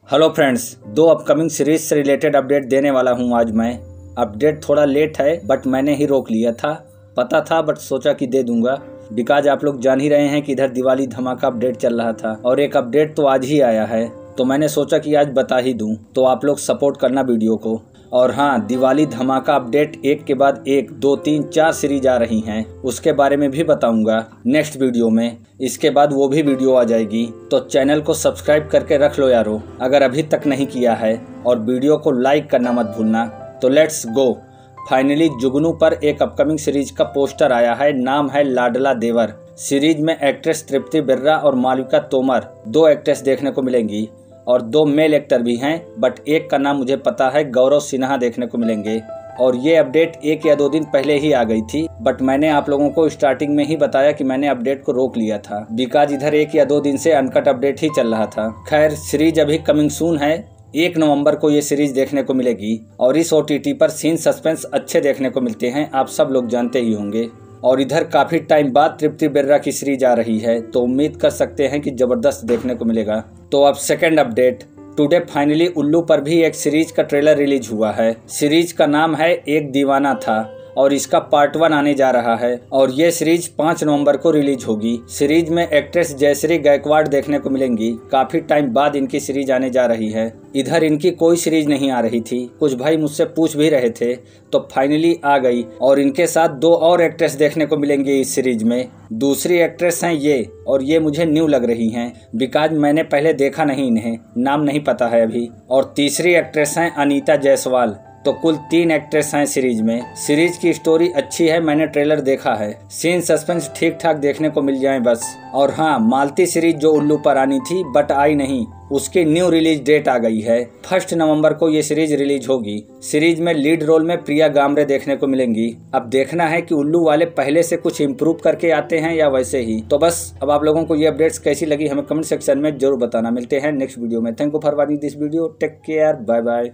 Hello friends, दो upcoming series से related update देने वाला हूं आज मैं। अपडेट थोड़ा लेट है बट मैंने ही रोक लिया था, पता था बट सोचा कि दे दूंगा बिकॉज आप लोग जान ही रहे हैं कि इधर दिवाली धमाका अपडेट चल रहा था और एक अपडेट तो आज ही आया है, तो मैंने सोचा कि आज बता ही दूं, तो आप लोग सपोर्ट करना वीडियो को। और हाँ, दिवाली धमाका अपडेट एक के बाद एक 2, 3, 4 सीरीज आ रही हैं, उसके बारे में भी बताऊंगा नेक्स्ट वीडियो में। इसके बाद वो भी वीडियो आ जाएगी, तो चैनल को सब्सक्राइब करके रख लो यारो अगर अभी तक नहीं किया है, और वीडियो को लाइक करना मत भूलना। तो लेट्स गो। फाइनली जुगनू पर एक अपकमिंग सीरीज का पोस्टर आया है, नाम है लाडला देवर। सीरीज में एक्ट्रेस तृप्ति बिर्रा और मालविका तोमर, 2 एक्ट्रेस देखने को मिलेंगी और 2 मेल एक्टर भी हैं, बट एक का नाम मुझे पता है, गौरव सिन्हा देखने को मिलेंगे। और ये अपडेट 1 या 2 दिन पहले ही आ गई थी, बट मैंने आप लोगों को स्टार्टिंग में ही बताया कि मैंने अपडेट को रोक लिया था बिकॉज इधर 1 या 2 दिन से अनकट अपडेट ही चल रहा था। खैर, सीरीज अभी कमिंग सून है, 1 नवंबर को ये सीरीज देखने को मिलेगी और इस OTT पर सीन सस्पेंस अच्छे देखने को मिलते हैं, आप सब लोग जानते ही होंगे। और इधर काफी टाइम बाद तृप्ति बिर्रा की सीरीज आ रही है, तो उम्मीद कर सकते हैं कि जबरदस्त देखने को मिलेगा। तो अब सेकंड अपडेट, टुडे फाइनली उल्लू पर भी एक सीरीज का ट्रेलर रिलीज हुआ है। सीरीज का नाम है एक दीवाना था और इसका पार्ट 1 आने जा रहा है और ये सीरीज 5 नवंबर को रिलीज होगी। सीरीज में एक्ट्रेस जयश्री गायकवाड़ देखने को मिलेंगी, काफी टाइम बाद इनकी सीरीज आने जा रही है। इधर इनकी कोई सीरीज नहीं आ रही थी, कुछ भाई मुझसे पूछ भी रहे थे, तो फाइनली आ गई और इनके साथ 2 और एक्ट्रेस देखने को मिलेंगी इस सीरीज में। दूसरी एक्ट्रेस हैं ये, और ये मुझे न्यू लग रही हैं बिकॉज मैंने पहले देखा नहीं इन्हें, नाम नहीं पता है अभी। और तीसरी एक्ट्रेस हैं अनीता जायसवाल। तो कुल 3 एक्ट्रेस हैं सीरीज में। सीरीज की स्टोरी अच्छी है, मैंने ट्रेलर देखा है, सीन सस्पेंस ठीक ठाक देखने को मिल जाए बस। और हाँ, मालती सीरीज जो उल्लू पर आनी थी बट आई नहीं, उसकी न्यू रिलीज डेट आ गई है, 1 नवंबर को ये सीरीज रिलीज होगी। सीरीज में लीड रोल में प्रिया गामरे देखने को मिलेंगी। अब देखना है कि उल्लू वाले पहले से कुछ इम्प्रूव करके आते हैं या वैसे ही। तो बस, अब आप लोगों को ये अपडेट्स कैसी लगी हमें कमेंट सेक्शन में जरूर बताना। मिलते हैं नेक्स्ट वीडियो में। Thank you for watching this video, take care, bye bye.